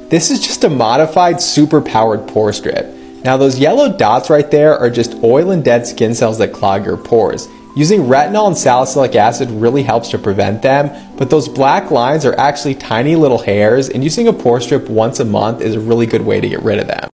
This is just a modified super powered pore strip. Now those yellow dots right there are just oil and dead skin cells that clog your pores. Using retinol and salicylic acid really helps to prevent them, but those black lines are actually tiny little hairs, and using a pore strip once a month is a really good way to get rid of them.